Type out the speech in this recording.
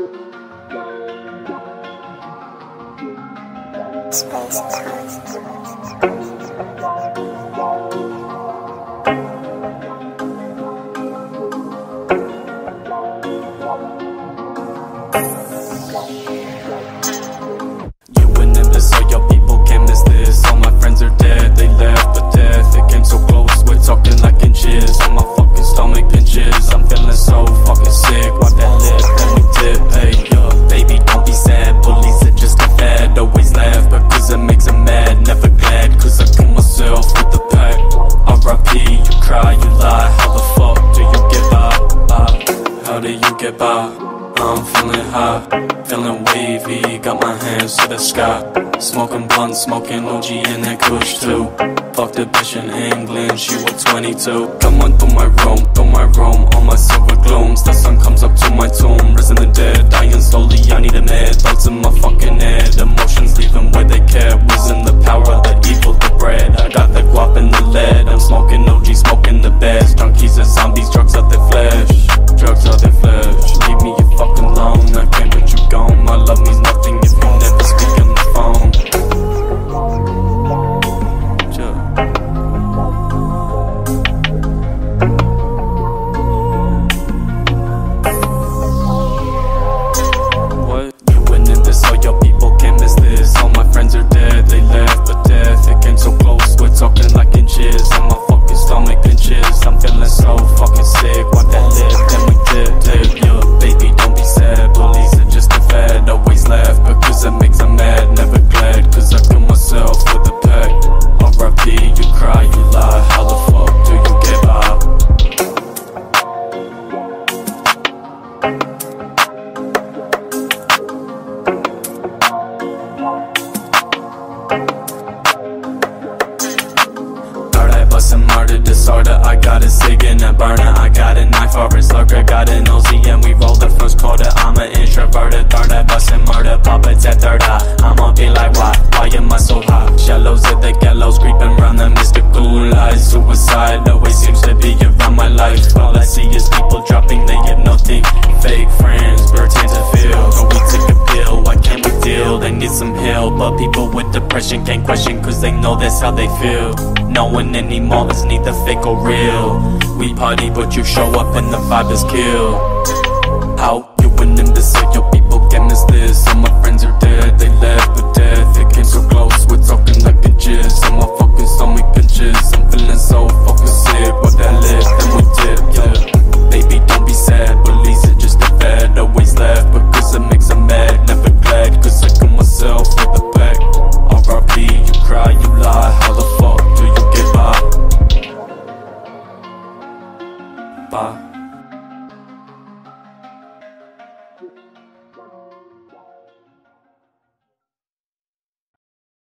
Space time. You went in this, all your people can't miss this. All my friends are dead, they left, but death, it came so close. We're talking like inches, on my fucking stomach pinches. I'm feeling so fucking sick, wipe that lip, then we dip. Hey, yo, baby, don't be sad, bullies are just a fad. Always laugh, because it makes them mad. Never glad, cause I kill myself with the pack. R.I.P., you cry, you lie. How the fuck do you get by? How do you get by? I'm feeling high, feeling wavy, got my hands to the sky. Smoking blunt, smoking OG and that kush too. Fucked a bitch in England, she was 22. Come on through my room, all my silver glooms. The sun comes up to my tomb, risen the dead, dying slowly, I need a med. Thoughts in my fucking head, emotions leaving where they care. Whizzing the power, the evil, the bread. I got the guap and the lead, I'm smoking OG, smoking the best. Junkies are zombies, drugs out their flesh. Drugs out their flesh, leave me fucking alone, I can't let you go. My love means nothing if you never speak on the phone. What? You went in this, all your people can't miss this. All my friends are dead, they left, but death, it came so close. We're talking like inches, on my fucking stomach pinches. I'm feeling so fucking sick, wipe that lip, then we dip. Yo, baby, don't be sad, bullies are just a fad. Always laugh, because it makes them mad. Never glad, cause I kill myself with a pack. R.I.P., you cry, you lie. How the fuck do you get by? Bustin' murder, disorder, I got a cig and a burner. I got a knife or a slugger, got an Uzi and we roll the first quarter. I'm an introverted, third eye, bustin' murder, puppets at third eye. I'ma be like, why am I so high? Shallows at the gallows, creeping round the mystical lies. Suicide always seems to be around my life. All I see is people dropping, they have nothing. Fake friends, pretend to feel. But we take a pill, why can't we deal? They need some help, but people with depression can't question, cause they know that's how they feel. No one anymore is neither fake or real. We party but you show up and the vibe is kill. How you went in this, so your people can't miss this. All my friends are dead, they left, but death, it came so close. We're talking like inches, on my fucking stomach pinches. I'm feeling so